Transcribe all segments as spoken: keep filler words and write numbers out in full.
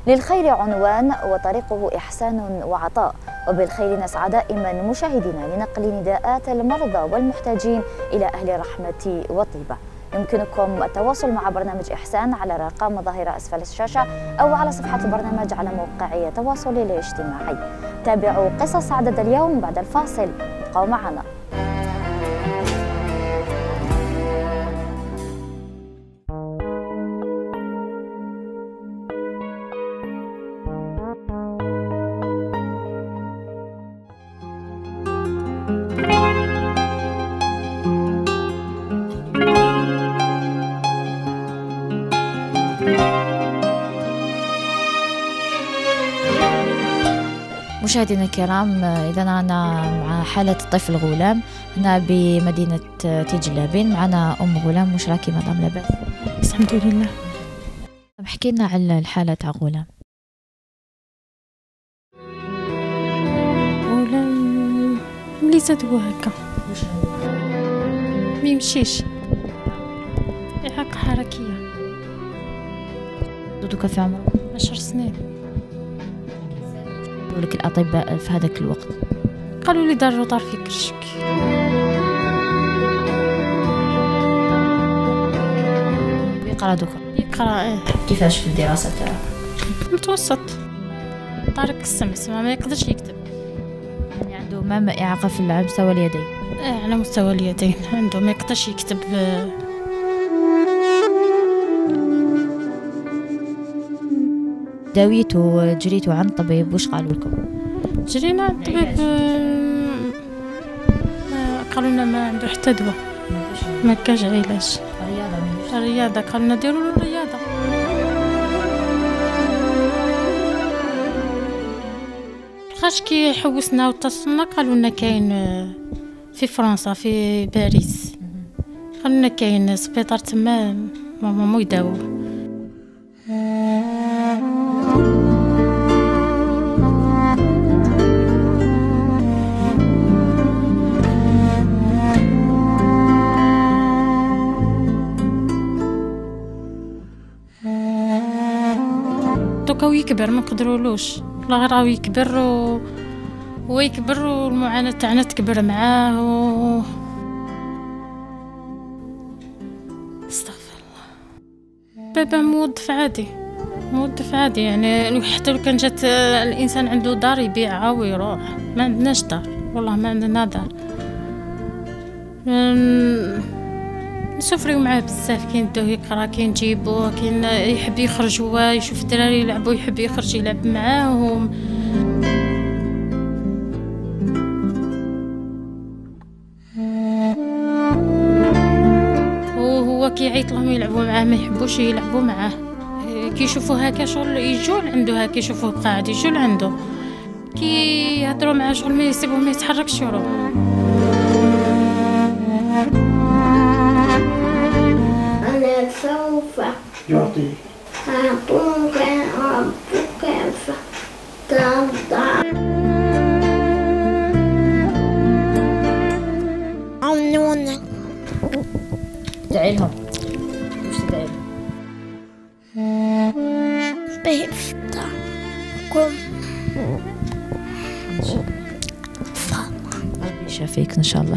للخير عنوان وطريقه إحسان وعطاء، وبالخير نسعى دائما مشاهدينا لنقل نداءات المرضى والمحتاجين إلى أهل الرحمة والطيبة. يمكنكم التواصل مع برنامج إحسان على الأرقام ظاهرة أسفل الشاشة أو على صفحة البرنامج على موقع التواصل الاجتماعي. تابعوا قصص عدد اليوم بعد الفاصل، ابقوا معنا. مشاهدينا الكرام، إذا أنا مع حالة الطفل غلام هنا بمدينة تيجلابين. معنا أم غلام، واش راكي مدام لاباس؟ الحمد لله. احكي لنا على الحالة تاع غلام. غلام ملي زاد هو هكا ما يمشيش، إعاقة حركية. دوكا في عمره عشر سنين. لك الأطباء في هذاك الوقت قالوا لي داروا طار في كرشك. يقرا دوكا؟ يقرا ايه. كيفاش في الدراسة تاعو؟ متوسط، طارق السمس ما يقدرش يكتب. يعني عنده ما إعاقة في على مستوى اليدين؟ ايه على مستوى اليدين عنده، ما يقدرش يكتب. داويتو جريتو عند طبيب، واش قالوا لكم؟ جرينا عند طبيب، قالوا لنا ما عنده حتى دواء، ما كاش علاج. الرياضه الرياضه قالوا لنا ديروا له الرياضه. خاش كي حوسنا واتصلنا قالوا لنا كاين في فرنسا في باريس، قالوا لنا كاين سبيطار تما ماما مو يداووا. دوكا ويكبر ما نقدرولوش، لا غير راهو يكبر و... هو يكبر والمعاناة تاعنا تكبر معاه و... استغفر الله. بابا موظف عادي، موظف عادي يعني، حتى لو كان جات الانسان عنده دار يبيعها ويروح. ما عندناش دار، والله ما عندنا دار. نسفريو معاه بزاف، كاين ندوه يقرا، كاين نجيبوه، كاين يحب يخرج هو يشوف الدراري يلعبوا يحب يخرج يلعب معاهم. وهو كي يعيط لهم يلعبوا معاه ما يحبوش يلعبوا معاه، كي يشوفوه هكا شغل يجوا عنده، هكا يشوفوه قاعد يجوا عنده، كي يهضروا معاه شغل ما يسيبوه ما يتحركش يروح. أنا سوف يعطيك أعطوك ربك فترضى. عونونك ادعي لهم. واش تدعي لهم؟ بيفتح قم ربي يشافيك ان شاء الله.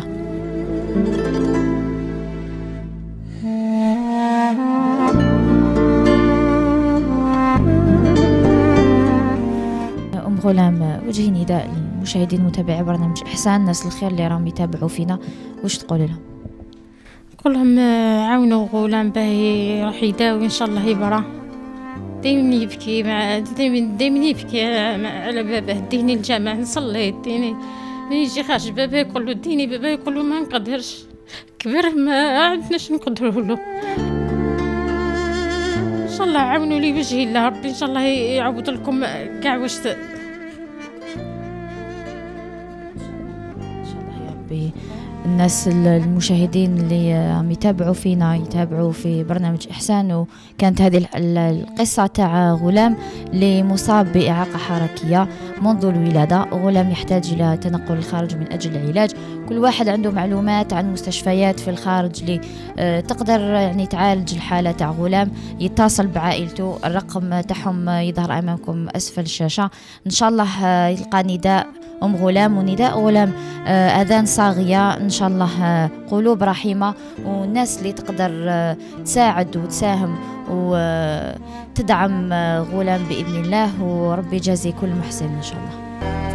ام غلام، وجهي نداء للمشاهدين متابعي برنامج إحسان، الناس الخير اللي راهم يتابعوا فينا، واش تقول لهم؟ نقول لهم عاونوا غلام باه يروح يداوي ان شاء الله يبرى. دايما يبكي مع دايما دايما يبكي على باباه، ديني الجامع نصلي، ديني من يجي خارج بابا يقول له ديني، بابا يقول له ما نقدرش، كبر ما عندناش نقدروا له. ان شاء الله عاونوا لي وجهي الله، ربي ان شاء الله يعوض لكم كاع واش ان شاء الله يا ربي الناس المشاهدين اللي عم يتابعوا فينا يتابعوا في برنامج إحسان. وكانت هذه القصة تاع غلام اللي مصاب بإعاقة حركية منذ الولادة، غلام يحتاج إلى تنقل الخارج من أجل العلاج. كل واحد عنده معلومات عن مستشفيات في الخارج اللي تقدر يعني تعالج الحالة تاع غلام، يتصل بعائلته. الرقم تاعهم يظهر أمامكم أسفل الشاشة. إن شاء الله يلقى نداء أم غلام ونداء غلام أذان صاغية، إن شاء الله قلوب رحيمة، والناس اللي تقدر تساعد وتساهم وتدعم غلام بإذن الله، وربي يجازي كل محسن إن شاء الله.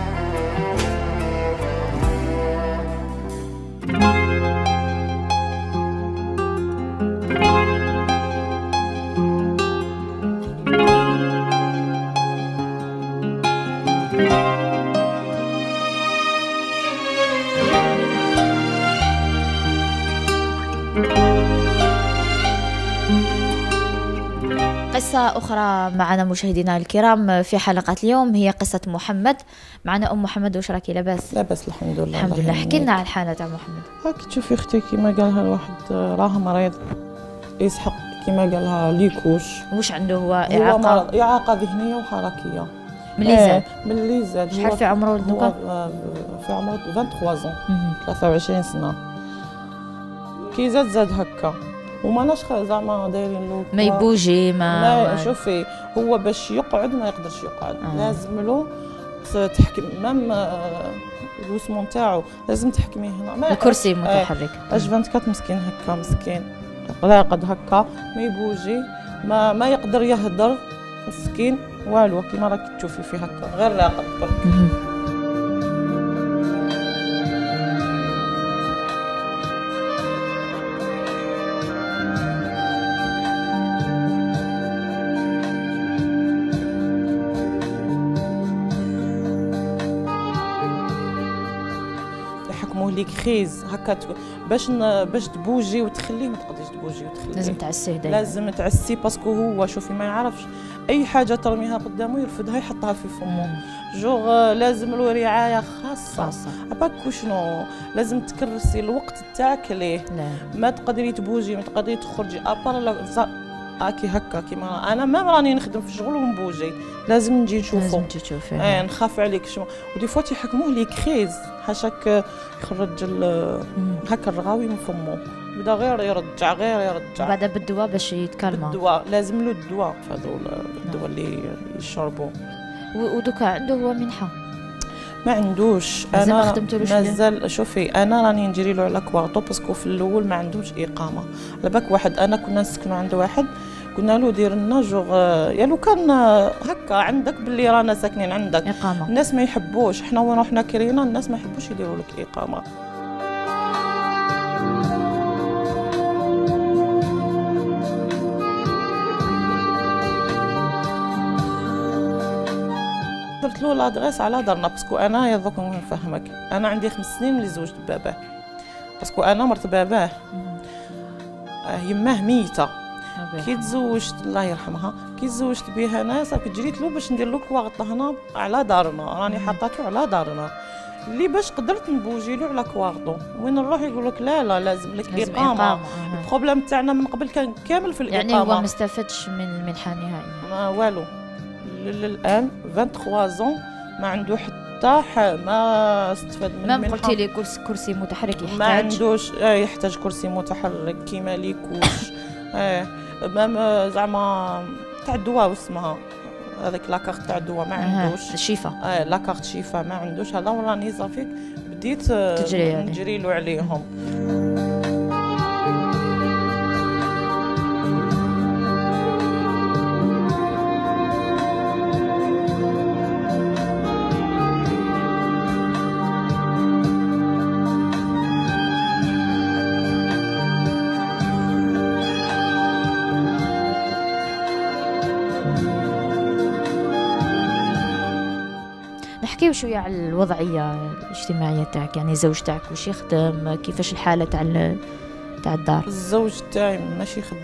قصة أخرى معنا مشاهدينا الكرام في حلقة اليوم هي قصة محمد. معنا أم محمد، وش راكي؟ لاباس؟ لاباس الحمد لله. الحمد لله. احكي لنا على الحالة تاع محمد. هاك تشوفي اختي كيما قالها الواحد راه مريض يسحق كيما قالها ليكوش. وش عنده هو؟ إعاقة؟ هو إعاقة ذهنية وحركية. ملي زاد؟ ملي زاد. شحال في عمره دوكا؟ في عمره ثلاثة وعشرين سنة، ثلاثة وعشرين سنة. كي زاد زاد هكا وما ناش زعما دايرين له ما يبوجي ما, ما شوفي هو باش يقعد ما يقدرش يقعد. آه. لازم له تحكم مام الوسمون تاعو لازم تحكميه هنا. ما الكرسي متحرك. اش أربعة وعشرين مسكين هكا مسكين راقد هكا ما يبوجي ما ما يقدر يهدر مسكين والو كيما راكي تشوفي فيه هكا غير راقد برك. ليك خيز هكا باش باش تبوجي وتخليه ما تقدريش تبوجي وتخليه. لازم تعسيه دايما. لازم تعسيه باسكو هو شوفي ما يعرفش اي حاجه ترميها قدامه يرفدها يحطها في فمه. جوغ لازم له رعايه خاصه خاصه. باك شنو لازم تكرسي الوقت تاعك ليه. ما تقدري تبوجي ما تقدري تخرجي ابار هاكي هكا كيما انا ما راني نخدم في الشغل ونبوجي لازم نجي نشوفو. لازم تجي تشوفي. اه نخاف عليك شنو ودي فوت يحكموه ليك خيز حاشاك يخرج هكا الرغاوي من فمه بدا غير يرجع غير يرجع. بعدا بالدواء باش يتكلم. بالدواء لازم له الدواء هذو الدواء اللي يشربوا. ودوكا عنده هو منحه؟ ما عندوش. انا ما خدمتلوش مازال. شوفي انا راني نجري له على كواغطو باسكو في الاول ما عندوش اقامه. على بالك واحد انا كنا نسكنوا عند واحد قلنا له دير لنا جوغ يا لو كان هكا عندك باللي رانا ساكنين عندك اقامه. الناس ما يحبوش حنا وين رحنا كرينا الناس ما يحبوش يديروا لك اقامه. درت له لادريس على دارنا باسكو انا يا دوك نفهمك انا عندي خمس سنين ملي زوجت باباه باسكو انا مرت باباه يماه ميته. كي تزوجت الله يرحمها كي تزوجت بها انا صافي جريت له باش ندير له كواغطه هنا على دارنا راني حطاته على دارنا اللي باش قدرت نبوجي له على كواغطو. وين نروح يقول لك لا لا لازم لك لازم اقامه. البروبليم تاعنا من قبل كان كامل في الاقامه. يعني هو ما استفدش من المنحه نهائيا. ما والو للان ثلاثة وعشرين ما عنده حتى ما استفاد من المنحه. ما قلتي لي كرسي كرسي متحرك يحتاج؟ ما عندوش. اه يحتاج كرسي متحرك كيما ليكوش. اه ما زعما تاع الدواء واسمها هذاك لاكارت تاع الدواء ما عندوش. الشفا. اه لاكارت شفا ما عندوش. هذا وراني صافي بديت تجري نجري له عليهم. نحكيو شويه على الوضعيه الاجتماعيه تاعك، يعني الزوج تاعك واش يخدم، كيفاش الحاله تاع تاع الدار؟ الزوج تاعي ماشي خدام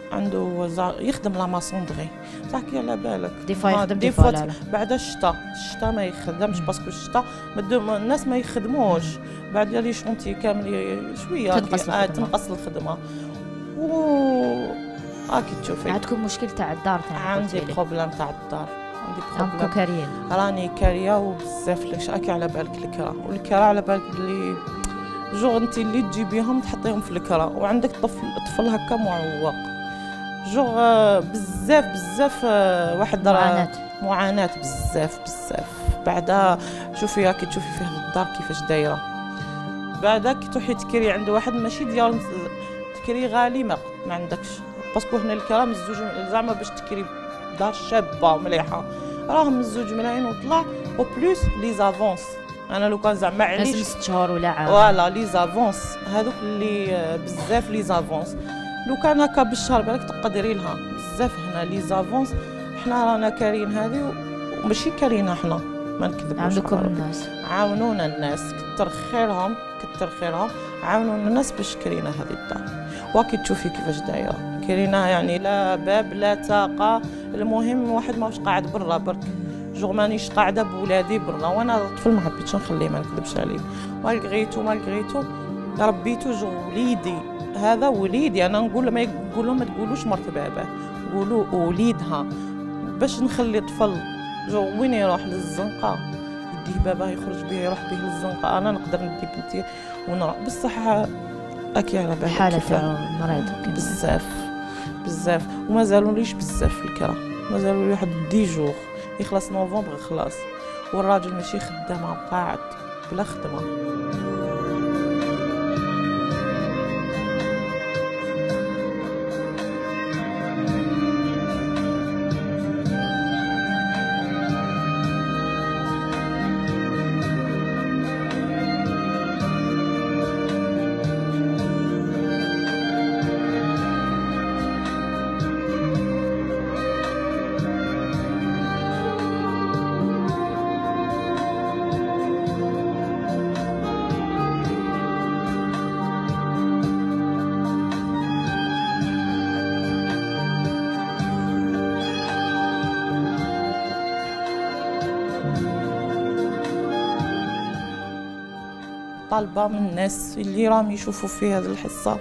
عنده يخدم لا ماسوندري بصح كي على بالك دي فوا يخدم دي فوا لا بعد الشتاء الشتاء ما يخدمش باسكو الشتاء الناس ما يخدموش بعد لي شونتي كامل شويه تنقص الخدمه و هاكي تشوفي عندكم مشكل تاع الدار ثاني عندي بروبليم تاع الدار عندي بروبليم كاريين راني كاريه وبزاف لك اكي على بالك الكرا والكرا على بالك بلي جو انت اللي تجيبيهم تحطيهم في الكرا وعندك طفل طفل هكا معوق جو بزاف بزاف واحد معاناة معاناة بزاف بزاف بعدا شوفي كي تشوفي فيه الدار كيفاش دايره بعدا كي تروحي تكري عند واحد ماشي ديال تكري غالي ما ما عندكش باسكو هنا الكرا مزوج زعما باش تكري دار شابه مليحه راهم مزوج ملايين وطلع او بلوس لي زافونس انا لو كان زعما عليش لازم ست شهور ولا عام فوالا لي زافونس هذوك اللي بزاف لي زافونس لو كان هكا بالشهر بالك تقدري لها بزاف هنا لي زافونس حنا رانا كارين هذه وماشي كارينا حنا ما نكذبوش عندكم الناس عاونونا الناس كتر خيرهم كتر خيرهم عاونونا الناس باش كرينا هذه الدار واكي تشوفي كيفاش دايره كرينا يعني لا باب لا طاقه المهم واحد ماهوش قاعد برا برك جو مانيش قاعده بولادي برا وانا طفل ما حبيتش نخليه ما نكذبش عليه مالغريتو مالغريتو ربيتو جو وليدي هذا وليدي انا نقول ما يقولوا ما تقولوش مرت باباه قولوا وليدها باش نخلي طفل جو وين يروح للزنقه يديه باباه يخرج به يروح به للزنقه انا نقدر ندي بنتي ونروح بصح اكي على بالك حاله تاع مريض بزاف بزاف ومازالوا ليش بزاف في الكرا مازالوا لي واحد دي جوغ يخلص نوفمبر خلاص والراجل ماشي خدام قاعد بلا خدمه طالبه من الناس اللي راهم يشوفوا في هذه الحصه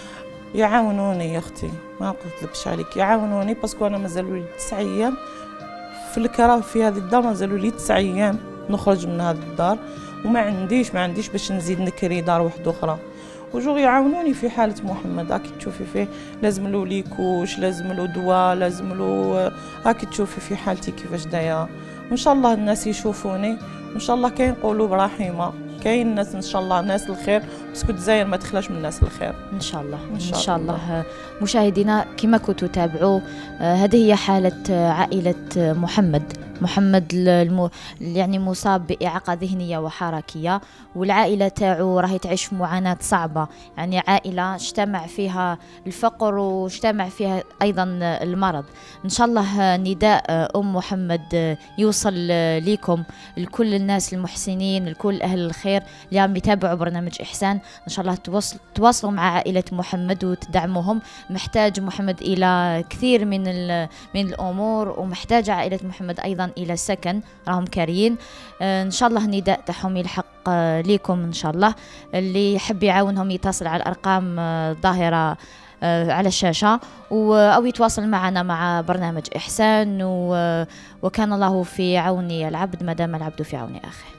يعاونوني يا اختي ما نكذبش عليك يعاونوني باسكو انا مازالوا لي تسع ايام في الكراه في هذه الدار مازالوا لي تسع ايام نخرج من هذه الدار وما عنديش ما عنديش باش نزيد نكري دار واحده اخرى وجو يعاونوني في حاله محمد هاكي تشوفي فيه لازم له ليكوش لازم له دواء لازم له هاكي تشوفي في حالتي كيفاش دايره وان شاء الله الناس يشوفوني وان شاء الله كاين قلوب رحيمه كاين الناس ان شاء الله ناس الخير باسكو الجزائر ما تخلاش من الناس الخير ان شاء الله ان شاء, إن شاء الله, الله. مشاهدينا كما كنتوا تابعوا هذه هي حاله عائله محمد محمد الم... يعني مصاب بإعاقة ذهنية وحركية والعائلة تاعو راهي تعيش في معاناة صعبة يعني عائلة اجتمع فيها الفقر واجتمع فيها أيضا المرض إن شاء الله نداء أم محمد يوصل ليكم لكل الناس المحسنين لكل أهل الخير اللي عم يتابعوا برنامج إحسان إن شاء الله تواصل تواصلوا مع عائلة محمد وتدعموهم محتاج محمد إلى كثير من من الأمور ومحتاج عائلة محمد أيضا إلى سكن راهم كاريين إن شاء الله نداء تاعهم يلحق ليكم إن شاء الله اللي يحب يعاونهم يتصل على الأرقام الظاهرة على الشاشة أو يتواصل معنا مع برنامج إحسان وكان الله في عون العبد ما دام العبد في عون أخيه.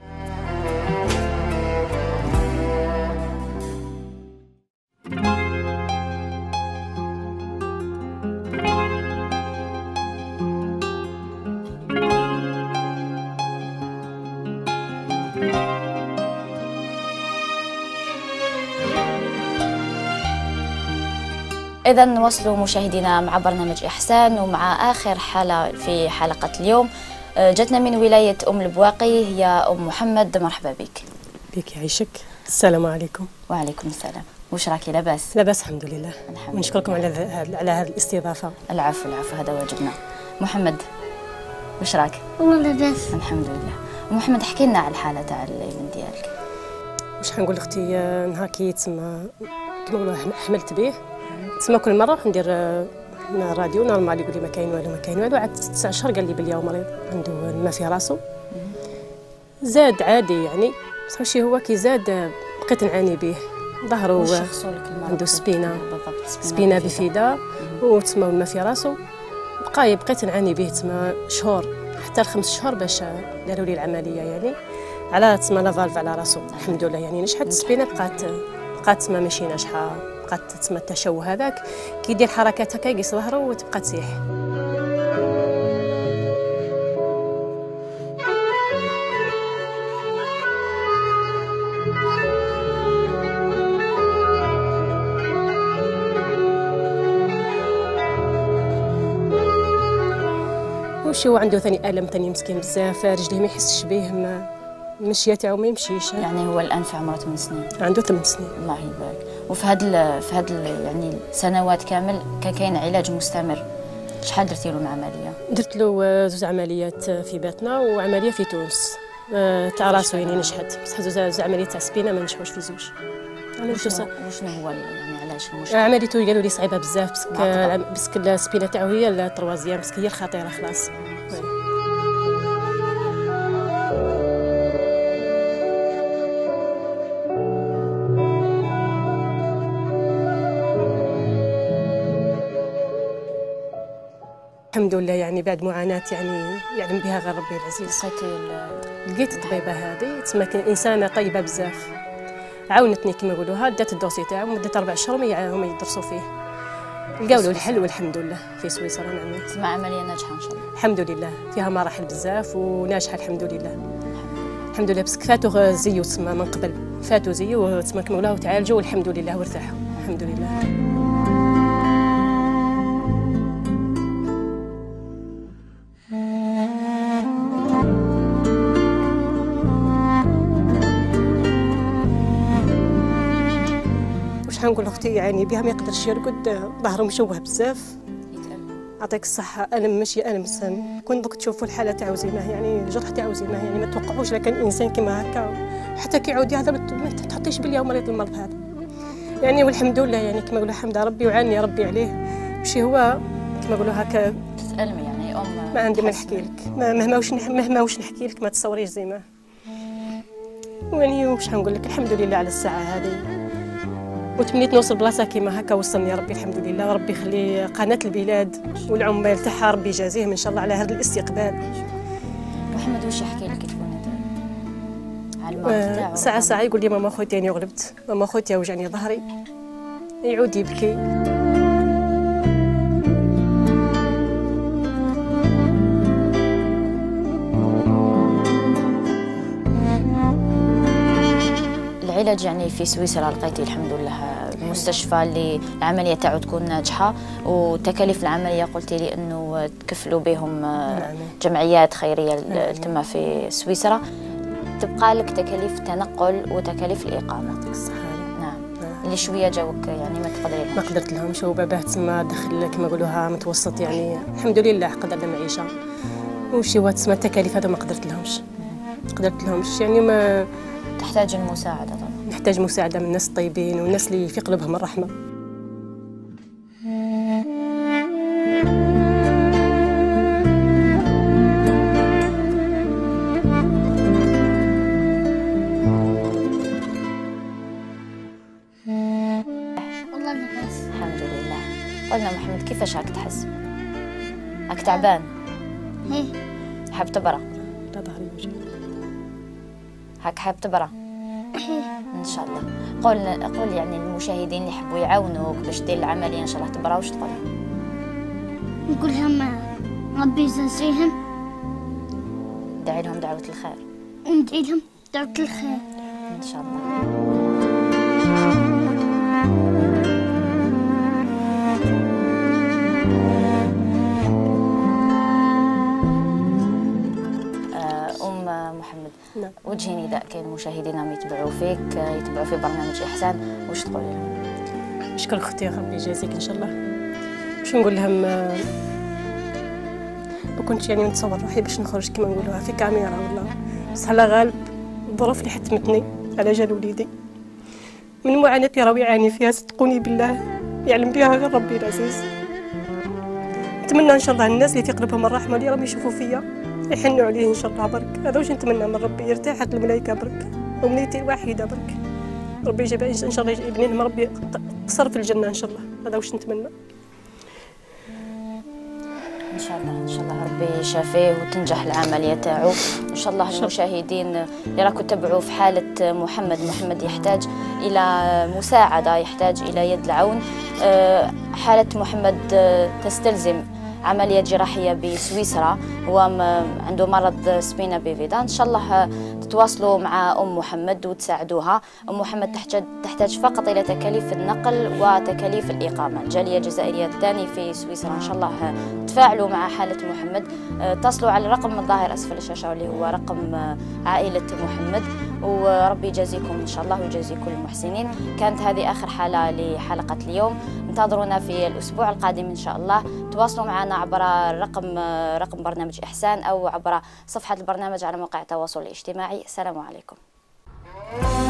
إذا نواصلوا مشاهدينا مع برنامج إحسان ومع آخر حالة في حلقة اليوم جاتنا من ولاية أم البواقي هي أم محمد مرحبا بك. بك يعيشك. السلام عليكم. وعليكم السلام. وش راكي لاباس؟ لاباس الحمد لله. ونشكركم على على هذه الاستضافة. العفو العفو هذا واجبنا. محمد وش راك؟ والله لاباس. الحمد لله. محمد احكي لنا على الحالة تاع الابن ديالك. واش حنقول اختي نهار كي تسمى كما نقولوا حملت به تسمى كل مره نروح ندير الراديو نورمال يقول لي ما كاين والو ما كاين والو. عاد تسع اشهر قال لي بلي هو مريض عنده الماء في راسو. زاد عادي يعني بصح ماشي هو كي زاد بقيت نعاني به. ظهرو عنده سبينه سبينه بفيدا وتسمى الماء في راسو. بقى بقيت نعاني به تسمى شهور حتى لخمس شهور باش داروا لي العمليه يعني على تسمى لا فالف على راسو. الحمد لله يعني نجحت. السبينه بقات بقات تسمى ماشي ناجحه. بقات تسمى التشوه هذاك كي يدير حركات هكا يقيس ظهرو وتبقى تسيح. وشي هو عنده ثاني الم ثاني مسكين بزاف رجليه ما يحسش به ما المشيه تاعو ما يمشيش. يعني هو الان في عمره ثمان سنين. عنده ثمان سنين. الله يبارك. وفي هاد ال في هاد ال يعني سنوات كامل كان كاين علاج مستمر. شحال درتي له من عمليه؟ درت له زوج عمليات في باتنا وعمليه في تونس تاع راسو يعني نجحت. بصح زوج عمليات تاع سبينه ما نجحوش في زوج. وشنو وشنو هو يعني علاش المشكل؟ عمليته قالوا لي صعيبه بزاف باسكو باسكو السبينه تاعو هي التروازيام باسكو هي الخطيره خلاص. الحمد لله يعني بعد معاناه يعني يعلم بها غير ربي العزيز. لقيتي لقيت الطبيبه هذه تسمى انسانه طيبه بزاف. عاونتني كما يقولوها دات الدوسي تاعو مده اربع شهور هما يدرسوا فيه. لقاو له الحل والحمد لله في سويسرا. نعم تسمى عمليه ناجحه ان شاء الله. الحمد لله فيها مراحل بزاف وناجحه الحمد لله. الحمد لله باسكو فاتوا زيو تسمى من قبل فاتوا زيو تسمى كملوها وتعالجوا والحمد لله وارتاحوا الحمد لله. نقول اختي يعاني بها ما يقدرش يرقد ظهره مشوه بزاف. يعطيك الصحه. الم ماشي الم سن كون دوك تشوفوا الحاله تاعو زينه يعني الجرح تاعو زينه يعني ما توقعوش لكن انسان كيما هكا حتى كيعود هذا ما تحطيش بلي هو مريض المرض هذا يعني. والحمد لله يعني كما يقولوا حمد ربي وعاني ربي عليه. ماشي هو كما يقولوا هكا تتألمي يعني ام ما عندي ما نحكي لك مهما واش مهما واش نحكي لك ما تصوريش زي ما يعني. واش نقول لك الحمد لله على الساعه هذه. وتمنيت نوصل بلاصه كيما هكا وصلني ربي الحمد لله. وربي يخلي قناه البلاد والعمال تاعها ربي يجازيهم ان شاء الله على هذا الاستقبال. محمد واش يحكي لك تكون على المرض تاعو؟ ساعه ساعه يقول لي ماما خوتي راني غلبت ماما خوتي وجعني ظهري يعود يبكي. العلاج يعني في سويسرا لقيتي الحمد لله المستشفى اللي العمليه تاعو تكون ناجحه وتكاليف العمليه قلتي لي انه تكفلوا بهم جمعيات خيريه تما في سويسرا. تبقى لك تكاليف التنقل وتكاليف الاقامه. نعم اللي شويه جاوك يعني ما تقدري ما قدرت لهمش. وباباه تسمى دخل كما يقولوها متوسط يعني الحمد لله قدرنا معيشه. وشي هو تسمى التكاليف هذا ما قدرت لهمش قدرت لهمش يعني. ما تحتاج المساعده طبعا. نحتاج مساعده من الناس الطيبين والناس اللي في قلبهم الرحمه. والله لاباس الحمد لله. قلنا محمد كيفاش راك تحس؟ راك تعبان؟ ايه حاب تبرى؟ لا ظهري يوجعني. هاك حاب تبرى؟ ان شاء الله. قول قول يعني للمشاهدين اللي يحبوا يعاونوك باش دير العمليه ان شاء الله تبرى واش تقول؟ نقول لهم ربي يجازيهم. دعي لهم دعوه الخير. وندعي لهم دعوة الخير ان شاء الله. محمد نعم. وجهي نداء كاين مشاهدينا يتبعوا فيك يتبعوا في برنامج إحسان واش تقول لهم؟ نشكر اختي ربي يجازيك ان شاء الله. واش نقول لهم ما كنتش يعني نتصور روحي باش نخرج كما نقولوها في كاميرا ولا بصح على غالب الظروف اللي حتمتني على جال وليدي من معاناتي راهو يعاني فيها صدقوني بالله يعلم بها غير ربي العزيز. نتمنى ان شاء الله الناس اللي في قلبهم الرحمه اللي راهم يشوفوا فيا يحنوا عليه ان شاء الله برك. هذا واش نتمنى من ربي، يرتاحت الملائكه برك، ومنيتي واحده برك، ربي يجيب ان شاء الله يبني لهم ربي قصر في الجنه ان شاء الله. هذا واش نتمنى ان شاء الله. ان شاء الله ربي يشافيه وتنجح العمليه تاعو. ان شاء الله المشاهدين اللي راكم تتبعوا في حاله محمد محمد يحتاج الى مساعده، يحتاج الى يد العون. حاله محمد تستلزم عملية جراحية بسويسرا، هو عنده مرض سبينا بيفيدا. إن شاء الله تتواصلوا مع أم محمد وتساعدوها. أم محمد تحتاج تحتاج فقط إلى تكاليف النقل وتكاليف الإقامة. الجالية الجزائرية الثاني في سويسرا إن شاء الله تفاعلوا مع حالة محمد. اتصلوا على الرقم الظاهر أسفل الشاشة واللي هو رقم عائلة محمد، وربي يجازيكم إن شاء الله ويجازي كل المحسنين. كانت هذه آخر حالة لحلقة اليوم، انتظرونا في الأسبوع القادم إن شاء الله. تواصلوا معنا عبر رقم رقم برنامج إحسان أو عبر صفحة البرنامج على مواقع التواصل الاجتماعي. السلام عليكم.